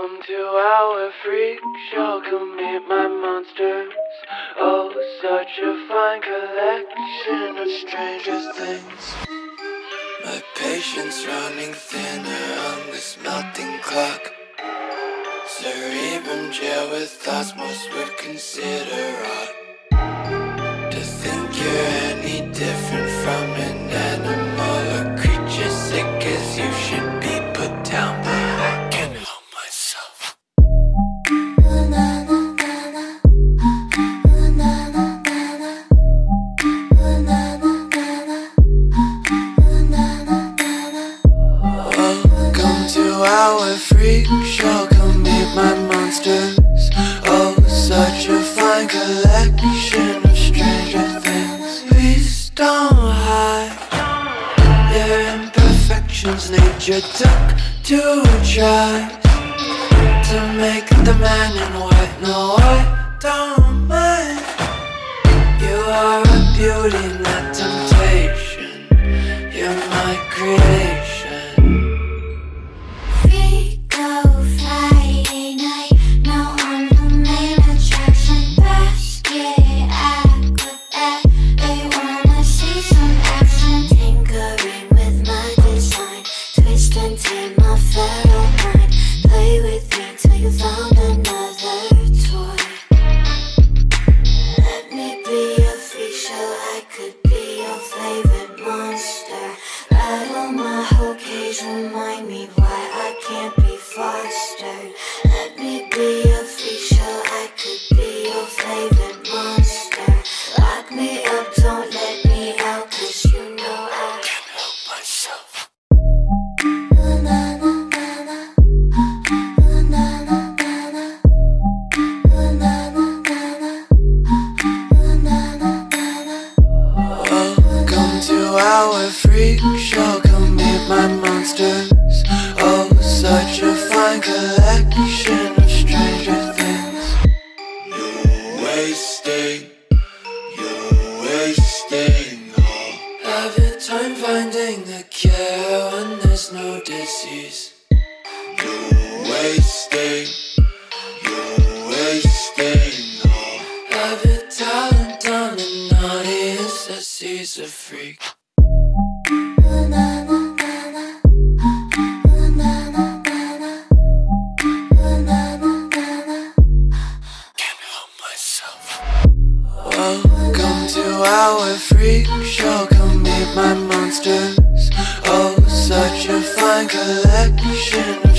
Welcome to our freak show, come meet my monsters. Oh, such a fine collection of stranger things. My patience running thinner on this melting clock. Cerebrum jail with thoughts most would consider odd. To think you're any different from an animal or creature sick as you should be put down, but I can't help myself. Welcome to our freak show, come meet my monsters. Oh, such a fine collection of stranger things. Please don't hide their imperfections. Nature took to try to make the man in white. No, I don't mind. You are a beauty, not temptation. You're my creation. Friday night, now I'm the main attraction. Basket, acrobat, they wanna see some action. Tinkering with my design, twist and turn my feral mind. Play with me till you found another toy. Let me be a freak show, I could be your favorite monster. Rattle my whole cage, remind me why I can't be fostered. Let me be a freak show, I could be your favorite monster. Lock me up, don't let me out, 'cause you know I Can't help myself. Welcome to our freak show, come meet my monsters. Oh, such a fine collection of stranger things. You're wasting all. Have your time finding the cure when there's no disease. You're wasting all. Have your talent on an audience that sees a freak. Welcome to our freak show, come meet my monsters. Oh, such a fine collection